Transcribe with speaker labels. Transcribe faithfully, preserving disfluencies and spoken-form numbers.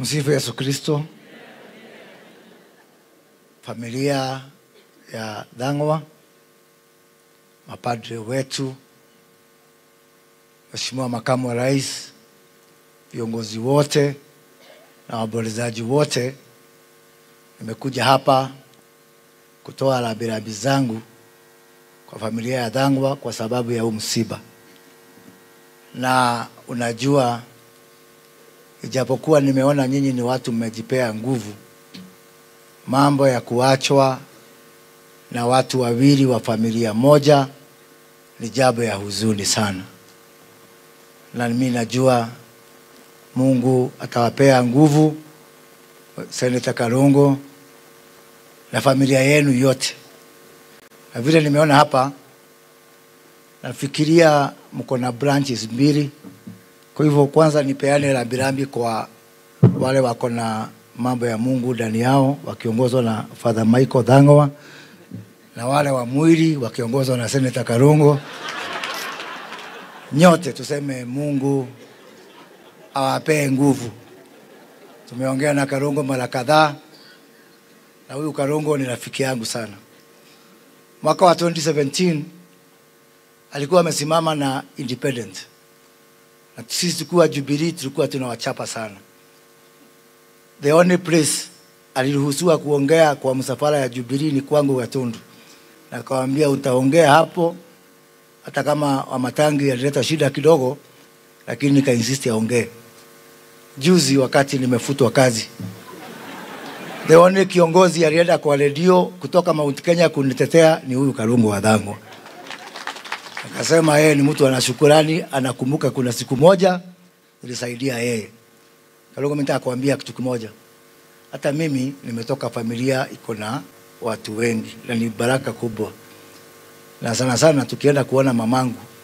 Speaker 1: Tumsifu Yesu Kristo. Familia ya Thangwa, mapadre wetu, Mheshimiwa Makamu wa Rais, viongozi wote na waombolezaji wote, nimekuja hapa kutoa rambirambi zangu kwa familia ya Thangwa kwa sababu ya huu msiba. Na unajua, ijapokuwa nimeona nyinyi ni watu mmejipea nguvu, mambo ya kuachwa na watu wawili wa familia moja ni jambo ya huzuni sana. Na mimi najua Mungu atawapea nguvu Senator Karungo na familia yenu yote. Na vile nimeona hapa, nafikiria mko na branches mbili. Kwa hivyo kwanza nipeane rambirambi kwa wale wako na mambo ya Mungu ndani yao wakiongozwa na Father Michael Thangwa, na wale wa mwili wakiongozwa na Senator Karungo. Nyote tuseme Mungu awapee nguvu. Tumeongea na Karungo mara kadhaa, na huyu Karungo ni rafiki yangu sana. Mwaka wa twenty seventeen alikuwa amesimama na independent, na sisi tulikuwa Jubilee, tulikuwa tunawachapa sana. The only place aliruhusiwa kuongea kwa msafara ya Jubilee ni kwangu Gatundu, na akamwambia utaongea hapo hata kama Wamatangi alileta shida kidogo, lakini nika insist aongee. Juzi wakati nimefutwa kazi, the only kiongozi alienda kwa radio kutoka Mount.Kenya Kunitetea ni huyu Karungo wa Thangwa. Akasema yeye ni mtu ana shukrani, anakumbuka kuna siku moja nilisaidia yeye. Karungo, mimi nataka kuambia kitu kimoja. Hata mimi nimetoka familia iko na watu wengi na ni baraka kubwa. Na sana sana tukienda kuona mamangu,